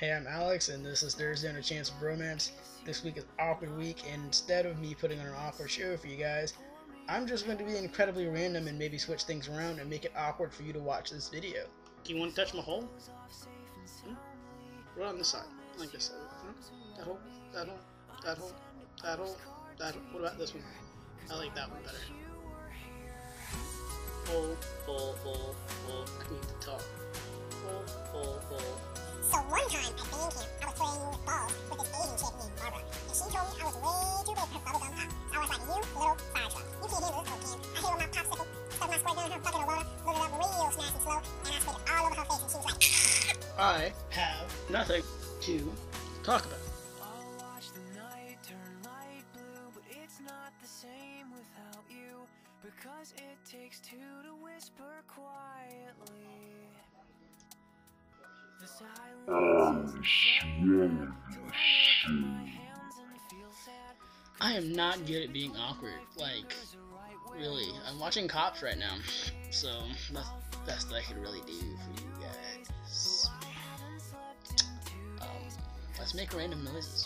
Hey, I'm Alex, and this is Thursday on A Chance of Bromance. This week is Awkward Week, and instead of me putting on an awkward show for you guys, I'm just going to be incredibly random and maybe switch things around and make it awkward for you to watch this video. Do you want to touch my hole? Right on this side, like this side. That hole, that hole, that hole, that hole, that hole. What about this one? I like that one better. Hole, hole, hole, hole. I need to talk. Hole, hole, hole. So one time at band camp, I was playing with balls with this Asian chick named Barbara, and she told me I was way too big for her bubblegum pop. So I was like, you little fire truck, you can't handle this little can. I hit her with my popsicle, stuck my squirt down her bucket of water, loaded up real snappy slow, and I spit it all over her face, and she was like, I have nothing to talk about. I'll watch the night turn light blue, but it's not the same without you, because it takes two to whisper quietly. The silence I am not good at being awkward. Like, really. I'm watching Cops right now, so that's the best I could really do for you guys. Let's make random noises.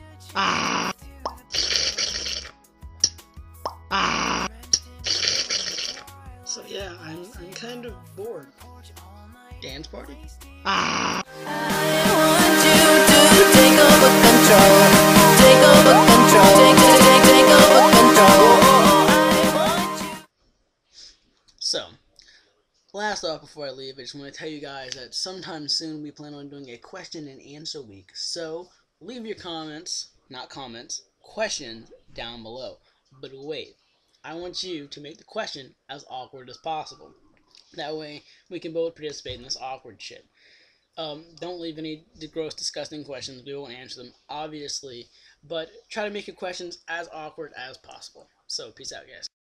So yeah, I'm kind of bored. Dance party? I want you to take over control. Take over control. Take over control. I want you. So, last off before I leave, I just want to tell you guys that sometime soon we plan on doing a question and answer week. So, leave your comments, not comments, questions down below. But wait, I want you to make the question as awkward as possible. That way, we can both participate in this awkward shit. Don't leave any gross, disgusting questions. We won't answer them, obviously. But try to make your questions as awkward as possible. So, peace out, guys.